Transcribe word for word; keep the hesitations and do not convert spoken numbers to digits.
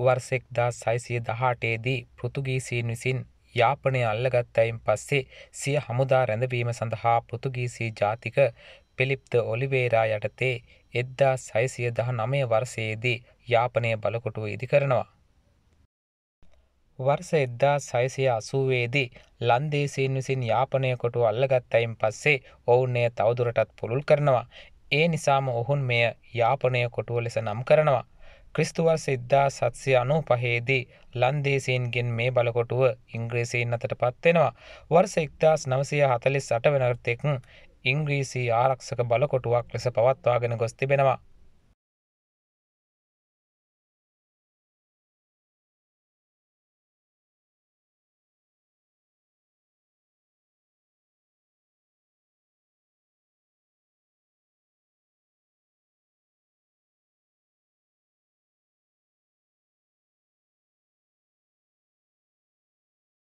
වර්ෂ එක්දාස් හයසිය දහඅටේ දී පෘතුගීසීන් විසින් යාපනය අල්ලගත්තයින් පස්සේ සිය හමුදා රැඳවීම සඳහා පෘතුගීසි ජාතික පිලිප් ද ඔලිවේරා යටතේ එක්දාස් හයසිය දහනවය වර්ෂයේදී යාපනය බලකොටුව ඉදිකරනවා. වර්ෂ එක්දාස් හයසිය අසූවේ දී ලන්දේසීන් විසින් යාපනය කොටුව අල්ලගත්තයින් පස්සේ ඔවුන් එය තවදුරටත් පුළුල් කරනවා. ඒ නිසාම ඔවුන් මෙය යාපනය කොටුව ලෙස නම් කරනවා. ක්‍රිස්තු වර්ෂ එක්දාස් හත්සිය අනූපහේ දී ලන්දේසීන්ගෙන් මේ බලකොටුව ඉංග්‍රීසීන් අතට පත්වෙනවා. වර්ෂ එක්දාස් නවසිය හතළිස් අට වන තෙක් ඉංග්‍රීසි ආරක්ෂක බලකොටුවක් ලෙස පවත්වාගෙන ගොස් තිබෙනවා.